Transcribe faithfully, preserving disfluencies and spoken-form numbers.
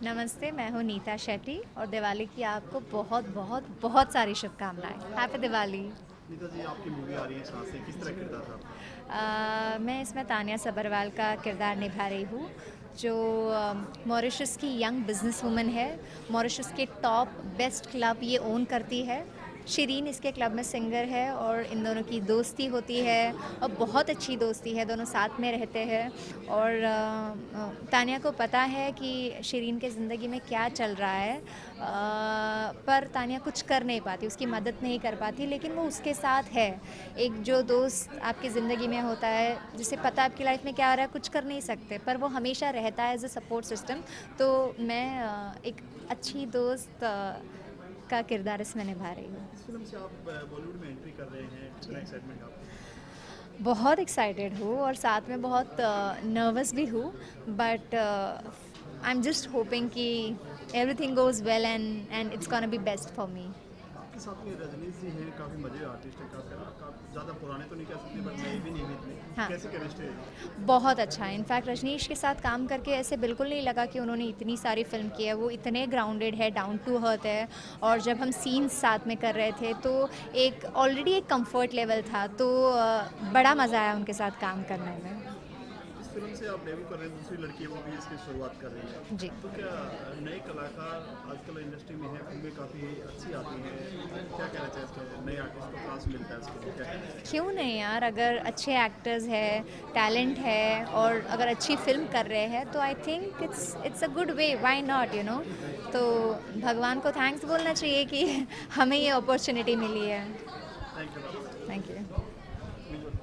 नमस्ते, मैं हूँ नीता शेट्टी और दिवाली की आपको बहुत बहुत बहुत सारी शुभकामनाएं। हैप्पी दिवाली। नीता जी, आपकी मूवी आ रही है सांसें, किस तरह किरदार था आपका? अ, मैं इसमें तानिया सबरवाल का किरदार निभा रही हूँ, जो मॉरिशस की यंग बिजनेस वूमन है। मॉरिशस के टॉप बेस्ट क्लब ये ओन करती है। शिरीन इसके क्लब में सिंगर है और इन दोनों की दोस्ती होती है और बहुत अच्छी दोस्ती है, दोनों साथ में रहते हैं। और अ, अ, तानिया को पता है कि शिरीन के ज़िंदगी में क्या चल रहा है, अ, पर तानिया कुछ कर नहीं पाती, उसकी मदद नहीं कर पाती, लेकिन वो उसके साथ है। एक जो दोस्त आपकी ज़िंदगी में होता है, जिसे पता है आपकी लाइफ में क्या आ रहा है, कुछ कर नहीं सकते, पर वो हमेशा रहता है एज अ सपोर्ट सिस्टम। तो मैं अ, एक अच्छी दोस्त अ, का किरदार इसमें निभा रही हूँ। इस फिल्म से आप अ, बॉलीवुड में एंट्री कर रहे हैं, कितना जी, एक्साइटमेंट आपको? बहुत एक्साइटेड हूँ और साथ में बहुत नर्वस भी हूँ, but I am just hoping कि everything goes well and and it's gonna be best for me. आपके साथ में रजनीश जी हैं, काफ़ी मजे आर्टिस्ट हैं, काफ़ी काफ़ी ज़्यादा पुराने तो नहीं कह सकते बट नए भी नहीं हैं इतने। हाँ, कैसे केमिस्ट्री है? बहुत अच्छा है। इनफैक्ट रजनीश के साथ काम करके ऐसे बिल्कुल नहीं लगा कि उन्होंने इतनी सारी फ़िल्म की है। वो इतने ग्राउंडेड है, डाउन टू अर्थ है। और जब हम सीन्स साथ में कर रहे थे तो एक ऑलरेडी एक कंफर्ट लेवल था, तो अ, बड़ा मज़ा आया उनके साथ काम करने में। इस फिल्म से आप डेब्यू कर रहे हैं, दूसरी लड़की है वो भी इसकी शुरुआत कर रही है। जी। तो क्या अ, नए कलाकार आजकल इंडस्ट्री में हैं, फिल्में काफ़ी अच्छी आती हैं, क्या कहना चाहिए इसके नए आर्टिस्ट को चांस मिलता है इसके लिए, क्या कहना चाहिए? क्यों नहीं यार, अगर अच्छे एक्टर्स हैं, टैलेंट है और अगर अच्छी फ़िल्म कर रहे हैं तो I think it's it's a good way, why not, you know. तो भगवान को थैंक्स बोलना चाहिए कि हमें ये अपॉर्चुनिटी मिली है। Thank you. Thank you.